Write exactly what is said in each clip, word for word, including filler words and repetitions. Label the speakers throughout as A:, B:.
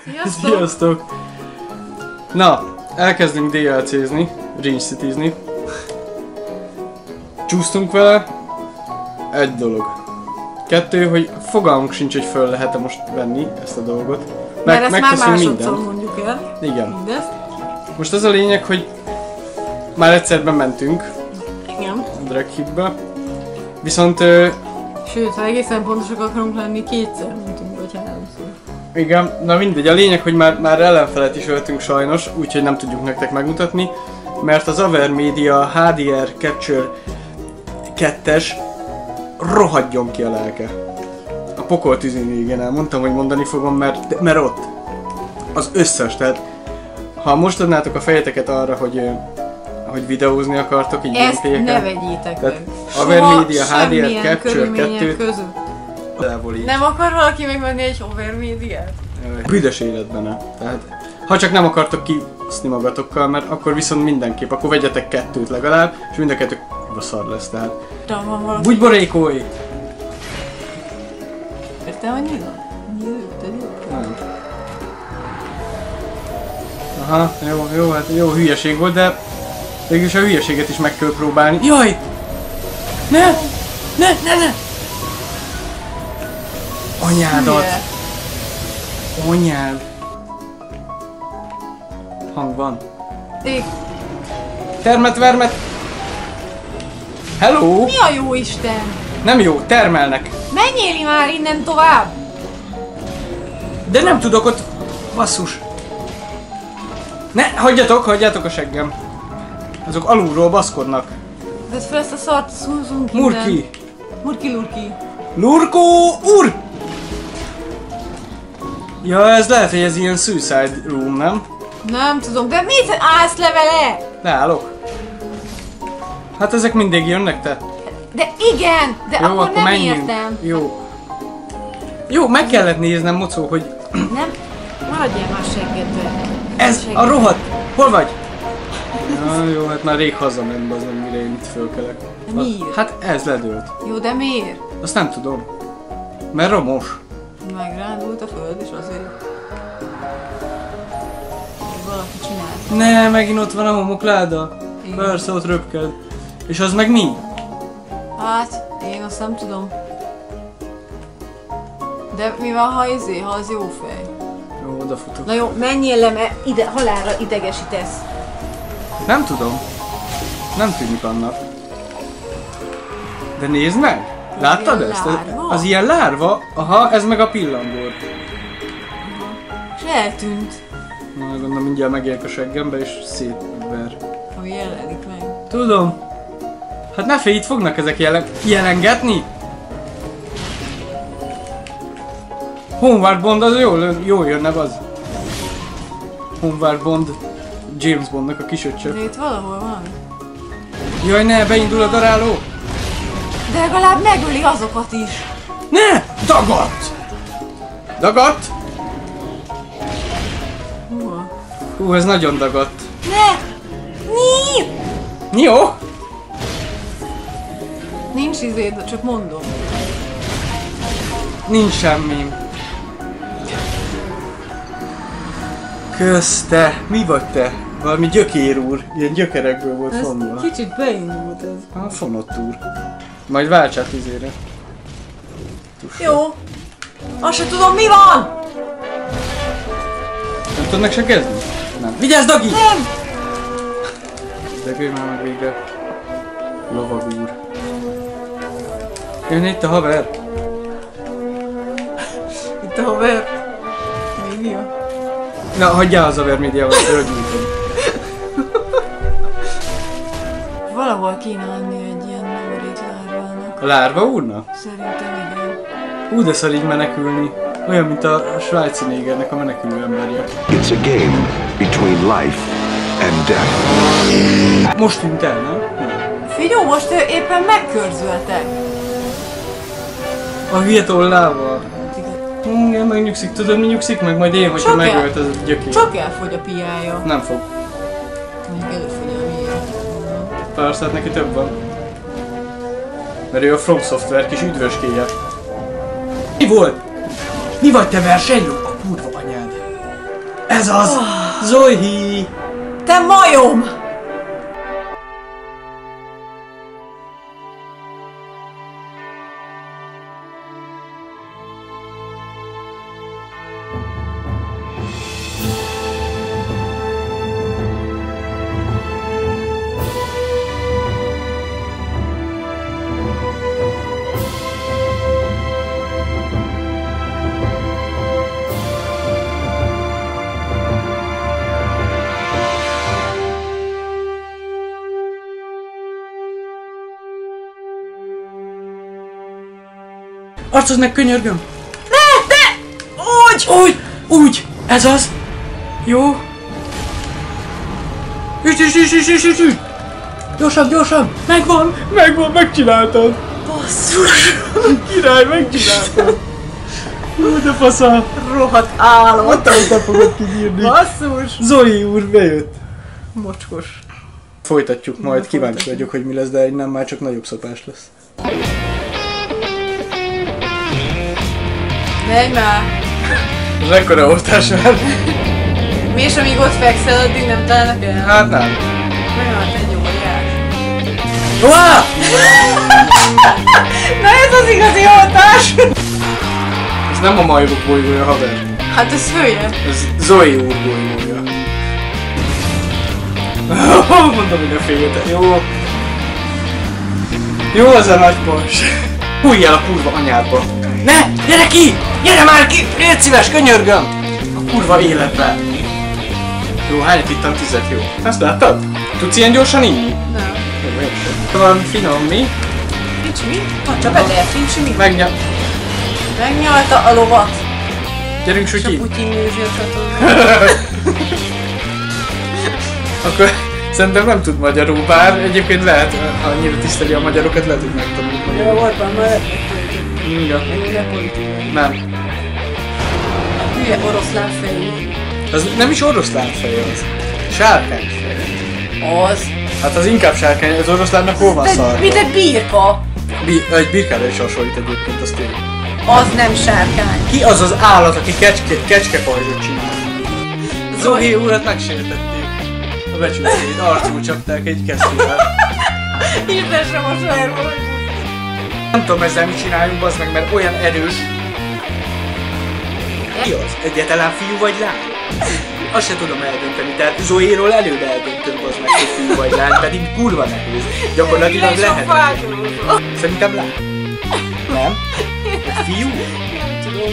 A: Sziasztok!
B: Sziasztok! Na, elkezdünk dé el cézni, Range Cities-ni. Csúsztunk vele. Egy dolog. Kettő, hogy fogalmunk sincs, hogy föl lehet-e most venni ezt a dolgot. Meg,
A: Mert ezt már másodszor
B: mindent.
A: mondjuk el.
B: Igen.
A: Mindezt.
B: Most az a lényeg, hogy már egyszer bementünk
A: Igen.
B: a Dreghibbe. Viszont... Ö,
A: Sőt, ha egészen pontosak akarunk lenni, kétszer mondtunk, vagy háromszor.
B: igen, na mindegy, a lényeg, hogy már, már ellenfelet is öltünk sajnos, úgyhogy nem tudjuk nektek megmutatni. Mert az Avermedia há dé er Capture kettes rohadjon ki a lelke. A pokol tüzén, igen, elmondtam, hogy mondani fogom, mert, mert ott az összes, tehát ha most adnátok a fejeteket arra, hogy, hogy videózni akartok, így
A: ezt ne
B: gameplayeken.
A: vegyétek
B: Tehát
A: meg.
B: Avermedia há dé er
A: semmilyen
B: Capture
A: körülmények
B: kettő.
A: között.
B: Távol így.
A: Nem akar valaki megvenni egy Avermediát?
B: Büdös életben ne. Tehát, ha csak nem akartok kiszni magatokkal, mert akkor viszont mindenképp, akkor vegyetek kettőt legalább, és mind a kettő a szar lesz, tehát.
A: Tudom, van valaki.
B: Bugyborékolj!
A: Értem, hogy mi van? Nyílőtted jó?
B: Nem. Aha, jó, jó, hát jó hülyeség volt, de végülis a hülyeséget is meg kell próbálni. Jaj! Ne! Ne, ne, ne! Anyádat!
A: Hülye.
B: Anyád! Hang van.
A: Ég.
B: Termet, vermet! Hello!
A: Mi a jó Isten?
B: Nem jó, termelnek.
A: Menjél már innen tovább!
B: De nem tudok ott... Basszus. Ne, hagyjatok, hagyjátok a seggem. Azok alulról baszkodnak.
A: Vedd fel ezt a szart, szúzunk innen.
B: Murki!
A: Murki lurki.
B: Lurkó úr! Ja, ez lehet, hogy ez ilyen suicide room, nem?
A: Nem tudom, de mit állsz le vele?
B: Leállok. Hát ezek mindig jönnek, te.
A: De igen, de
B: Jó,
A: akkor,
B: akkor
A: nem
B: menjünk.
A: értem.
B: Jó. Jó, meg kellett néznem, Mocó, hogy
A: Nem? Maradjál már seggedbe.
B: ez
A: Segged.
B: a rohadt. Hol vagy? Ja, jó, hát már rég hazament azon, mire én itt fölkelek.
A: De miért?
B: Hát ez ledőlt.
A: Jó, de miért?
B: Azt nem tudom. Mert romos.
A: Megrándult a föld, és azért... hogy valaki csinált.
B: Ne, megint ott van a homokláda.
A: Igen.
B: Persze, ott röpked. És az meg mi?
A: Hát, én azt nem tudom. De mi van, ha izé, ha az jó fej?
B: Jó, odafutok.
A: Na jó, menjél le, mert ide, halálra idegesítesz.
B: Nem tudom. Nem tűnik annak. De nézd meg! Láttad
A: ilyen
B: ezt?
A: lárva?
B: Az ilyen lárva? Aha, ez meg a pillangór.
A: És eltűnt.
B: Na, gondolom mindjárt megérek a seggembe és szétver.
A: Ami jelenik meg.
B: Tudom. Hát ne félj, itt fognak ezek jelen jelengetni? Homeward Bond az jól, jól jönne az. Homeward Bond. James Bondnak a kisöccse.
A: De itt valahol van.
B: Jaj ne, beindul a daráló!
A: De legalább megöli azokat is.
B: Ne! Dagadt! Dagadt?
A: Húha.
B: Hú, ez nagyon dagadt.
A: Ne! Mi?
B: Jó?
A: Nincs izé, de csak mondom.
B: Nincs semmi. Kösz, te! Mi vagy te? Valami gyökér úr. Ilyen gyökerekből volt
A: Ez
B: fonva.
A: kicsit beindult ez.
B: A fonott úr. Majd váltsát izére.
A: Jó. Azt se tudom, mi van!
B: Nem tudnak se kezdeni? Nem. Vigyázz, Dagi!
A: Nem!
B: Dögölj már meg végre. Lovag úr. Jön itt a haver.
A: Itt a haver. Mi mi a?
B: Na, hagyjál az Avermediával, rögnyítom.
A: Valahol kéne lenni egy ilyen navarék lárvának.
B: A lárva úrnak?
A: Szerintem igen.
B: Hú, de szar így menekülni. Olyan, mint a svájci négernek a menekülő emberje.
C: It's a game between life and death.
B: Most tűnt el, nem? Nem.
A: Figyó, most ő éppen megkörzöltek.
B: A hülye tollával. Igen, megnyugszik. Tudod, mi nyugszik meg? Majd én, hogyha
A: Csak
B: megölt
A: el-
B: ez a gyökér.
A: Csak elfogy a piája.
B: Nem fog.
A: Mondjuk előfogy a miért.
B: Persze, hát neki több van. Mert ő a From Software kis üdvöskéje. Mi volt? Mi vagy te versenyló? A kurva anyád. Ez az! Zoe!
A: Te majom!
B: Arcozd meg, könyörgöm!
A: Ne, ne! Úgy!
B: Úgy! Úgy! Ez az! Jó! Üsd, üsd, üsd, üsd, üsd, üsd, üsd! Gyorsabb, gyorsabb! Megvan! Megvan, megcsináltad!
A: Basszus!
B: Király, megcsináltad! Hú, de fasza!
A: Rohadt állat!
B: Utána fogod kibírni!
A: Basszus!
B: Zoli úr bejött!
A: Mocskos.
B: Folytatjuk majd, kíváncsi vagyok, hogy mi lesz, de nem, már csak nagyobb szopás lesz.
A: Menj már!
B: Ez ekkora oltás már?
A: Mi is amíg ott fekszel, addig nem telnek el?
B: Hát nem.
A: Megállt egy óriás.
B: Uá!
A: Na ez az igazi oltás!
B: Ez nem a majmok bolygója, haver.
A: Hát ez hülye.
B: Ez Zoe úr bolygója. Mondom, hogy ne féljetek. Jó. Jó az a nagy pors. Hújj el a kurva anyádba. Ne! Gyere ki! Gyere már ki! Légy szíves, könyörgöm! A kurva életbe. Jó, hányat ittam? Tizet, jó. Ezt láttad? Tudsz ilyen gyorsan inni?
A: Nem.
B: Jó, én sem. Van finom mi?
A: Nincs mi? Van csak bedelt, nincs mi?
B: Megnyal...
A: Megnyalta a lovat.
B: Gyerünk,
A: És a
B: Sütyi!
A: Putyin nézi a csatornát.
B: Akkor szerintem nem tud magyarul, bár egyébként lehet, ha annyira tiszteli a magyarokat, lehet, hogy megtanul
A: Jó,
B: magyarul.
A: Orbán már lett.
B: Igen.
A: Ennyire politikai.
B: Nem.
A: Hülye oroszlán fejű.
B: Az nem is oroszlán fej az. Sárkány fej.
A: Az.
B: Hát az inkább sárkány, az oroszlánnak hol van
A: De,
B: szarva?
A: mint egy birka.
B: Bi egy birkára is hasonlít egyébként, azt tényleg.
A: Az nem sárkány.
B: Ki az az állat, aki kecske, kecskepajzsot csinál? Zoé urat megsértették. A becsületét arcul csapták egy kesztyűvel.
A: Isten sem a sajárból, hogy
B: Nem tudom ezzel mit csináljunk, bazd meg, mert olyan erős. Mi az? Egyetlen fiú vagy lány? Azt se tudom eldönteni, tehát Zoéról előbb eldöntöm, bazd meg, hogy fiú vagy lány, pedig kurva nehéz. Gyakorlatilag lehet. Szerintem lány. Nem? Egy fiú?
A: nem tudom.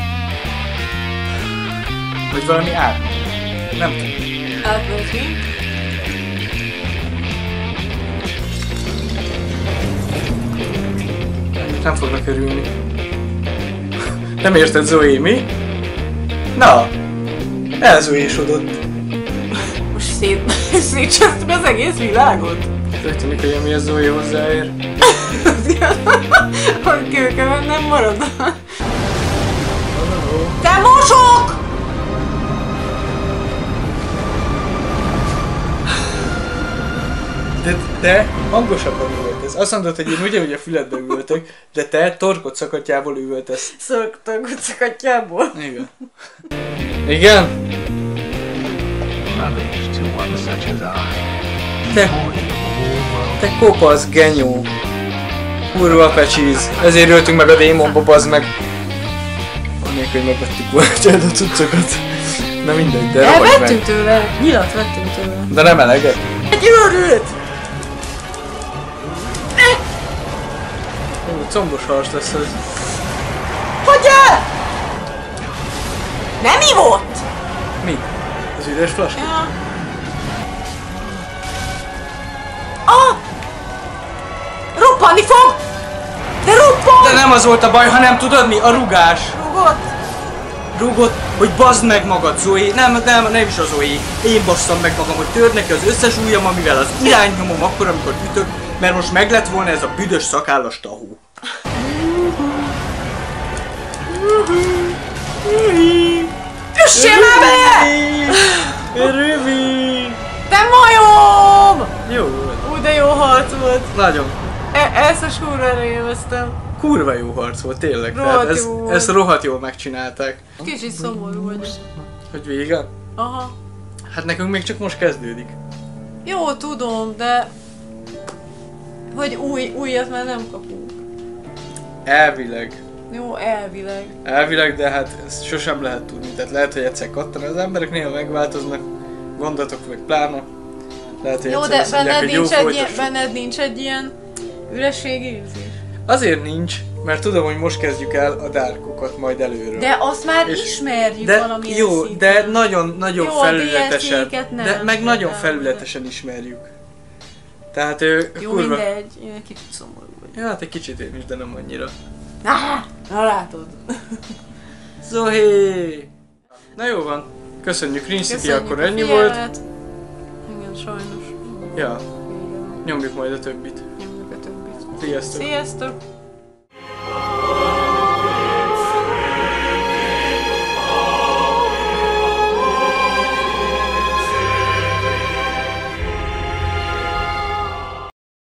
B: Vagy valami át? Nem tudom.
A: Átmenni.
B: Nem fognak örülni. Nem érted, Zoé, mi? Na! Elzoésodott.
A: Most szét, szétcsesztük az egész világot.
B: Úgy tűnik, hogy ami a Zoé hozzáér.
A: Hogy kőkeven nem marad. Te mosok!
B: De te hangosabban üvöltesz. Azt mondod, hogy én ugyanúgy a füledbe üvöltök, de te torkot szakatjából üvöltesz.
A: Szoktak utcakatjából.
B: Igen. Igen? Te, te kopasz genyó. Kurva pecsíz. Ezért öltünk meg a démonba, bazd meg. Annélkül, hogy megvettük volna a cuccokat. Na mindegy, de rohagy meg.
A: Elvettünk tőle. Nyilat vettünk tőle.
B: De nem eleget.
A: Egy őrült!
B: Jó, combos hars lesz ez.
A: Hogy el? Nem ivott?
B: Mi? Az üres flaska?
A: Ja. Ah! Roppanni fog! De roppan!
B: De nem az volt a baj, hanem tudod mi? A rugás.
A: Rugott!
B: Rúgott, hogy bazd meg magad, Zoé. Nem, nem, nem is a Zoé. Én basszam meg magam, hogy törd neki az összes ujjam, amivel az irányt nyomom akkor, amikor ütök, mert most meg lett volna ez a büdös szakállas tahó.
A: Üssél már be!
B: Rövid!
A: Te majom!
B: Jó volt.
A: Ú, de jó harc volt.
B: Nagyon.
A: E ezt a súrra élveztem.
B: Kurva jó harc volt, tényleg.
A: Rohadt
B: Tehát ez,
A: jó volt.
B: ezt rohadt jól megcsinálták.
A: Kicsit szomorú vagyok.
B: Hogy vége?
A: Aha.
B: Hát nekünk még csak most kezdődik.
A: Jó, tudom, de... Hogy új, újat már nem kapunk.
B: Elvileg.
A: Jó, elvileg.
B: Elvileg, de hát ezt sosem lehet tudni. Tehát lehet, hogy egyszer kattan az emberek néha megváltoznak. Gondatok meg plána. Lehet, hogy
A: Jó,
B: egyszer
A: de
B: azt mondják,
A: benned
B: hogy jó,
A: nincs, egy ilyen,
B: folytassuk.
A: benned nincs egy ilyen ürességérzés.
B: Azért nincs, mert tudom, hogy most kezdjük el a dárkokat majd előről.
A: De azt már
B: És-
A: ismerjük
B: de
A: valamilyen
B: jó,
A: szinten.
B: de nagyon, nagyon
A: Jó, a
B: felületesen.
A: dé el cé-ket nem,
B: De meg nagyon
A: például,
B: felületesen ismerjük. Tehát ő
A: Jó,
B: kurva...
A: mindegy. Én egy kicsit szomorú vagyok.
B: Ja, hát egy kicsit én is, de nem annyira.
A: Ah, na látod.
B: Zohé! Na jó van. Köszönjük, Green City,
A: Köszönjük
B: akkor
A: a
B: ennyi volt.
A: figyelmet. Igen, sajnos.
B: Ja,
A: Igen,
B: nyomjuk majd a többit.
A: nyomjuk a többit.
B: Sziasztok!
A: Sziasztok!